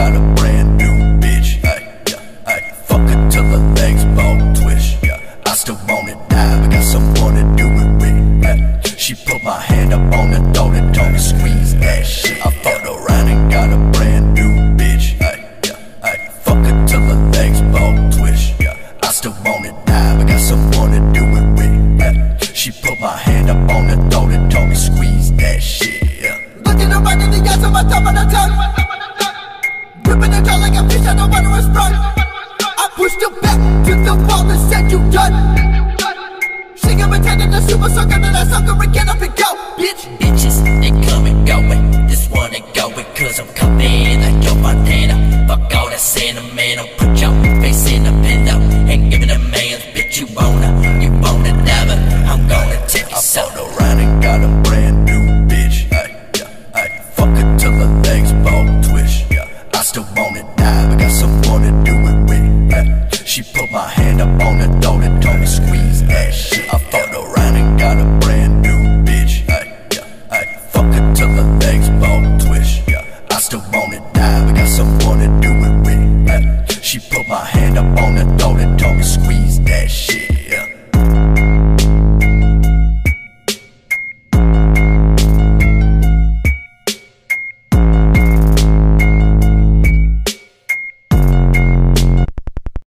got a brand new bitch. Fuck her till her legs bone twitch. I still wanna die, but got someone to do it with. She put my hand up on her throat and told me squeeze that shit. I fucked around and got a brand new bitch. Fuck her till her legs bone twitch. I still wanna die, but got someone to do it with. She put my hand up on her throat and told me squeeze that shit. Looking around in the eyes of my top of the tongue, gripping the jaw like a fish out of water was sprung. I pushed her back to the wall and said you done. She got me turning the super sucker, then I sucker and get up and go, bitch. Bitches, they come and go, and this one ain't going, cause I'm coming like Joe Montana. Fuck all that sentimental, put your face in a pillow and give it a man's bitch. You wanna never, I'm gonna take it I so. fucked around and got a brand new